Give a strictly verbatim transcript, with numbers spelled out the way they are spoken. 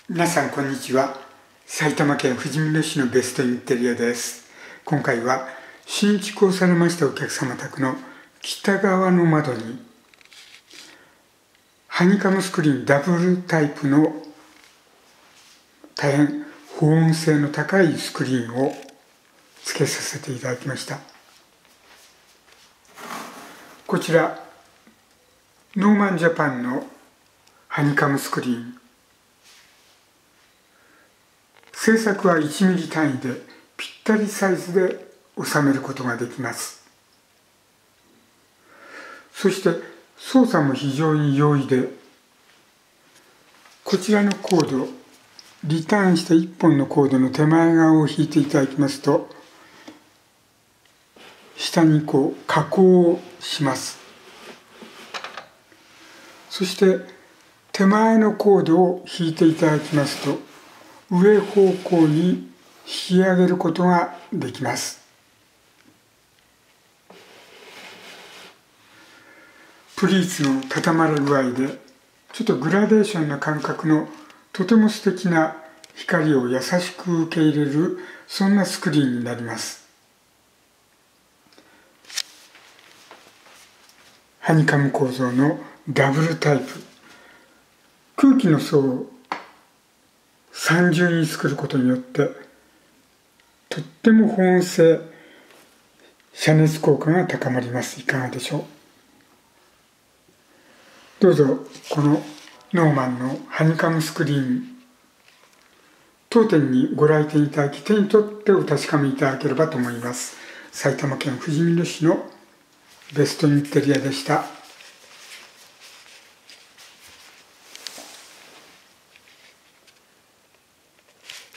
皆さんこんにちは。埼玉県ふじみ野市のベストインテリアです。今回は新築をされましたお客様宅の北側の窓にハニカムスクリーンダブルタイプの大変保温性の高いスクリーンを付けさせていただきました。こちらノーマンジャパンのハニカムスクリーン、製作はいちミリ単位でぴったりサイズで収めることができます。そして操作も非常に容易で、こちらのコード、リターンしたいっぽんのコードの手前側を引いていただきますと、下にこう加工をします。そして手前のコードを引いていただきますと、上方向に引き上げることができます。プリーツの固まる具合で、ちょっとグラデーションな感覚のとても素敵な光を優しく受け入れる、そんなスクリーンになります。ハニカム構造のダブルタイプ。空気の層を三重に作ることによってとっても保温性、遮熱効果が高まります。いかがでしょう。どうぞこのノーマンのハニカムスクリーン、当店にご来店いただき手に取ってお確かめいただければと思います。埼玉県ふじみ野市のベストインテリアでした。